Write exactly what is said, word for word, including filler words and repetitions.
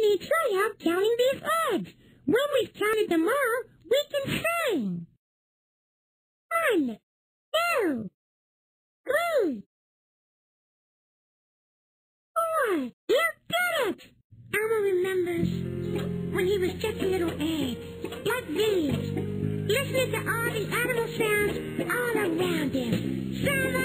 need try out counting these eggs. When we've counted them all, we can sing. One, two, three, four. You did it! Elmo remembers when he was just a little egg, like these, listening to all the animal sounds all around him. Summer!